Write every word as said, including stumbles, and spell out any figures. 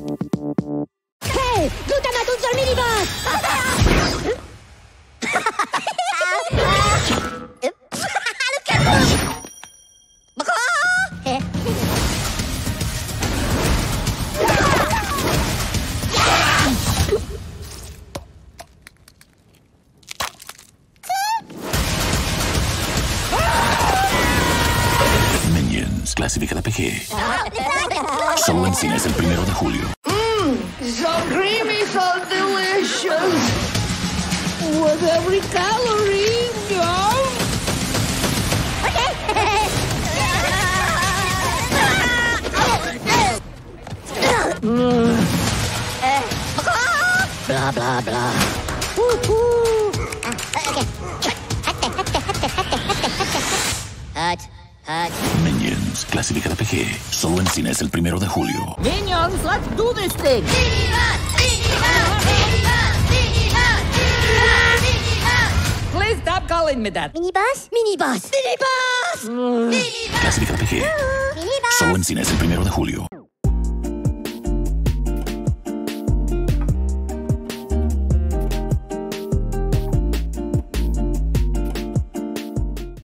¡Hey! ¡Glutamato un sol minibus! Minions, clasificada P G. Solo en cines el primero de julio. Mmm, so creamy, so delicious. With every calorie, no? Mm. Blah, blah, blah. Woo-hoo. Hut, hut. Minions, clasificada P G. Solo en cines el primero de julio. Minions, let's do this thing. Please stop calling me that. Minibus, minibus, minibus. Clasificada P G. Solo en cines el primero de julio.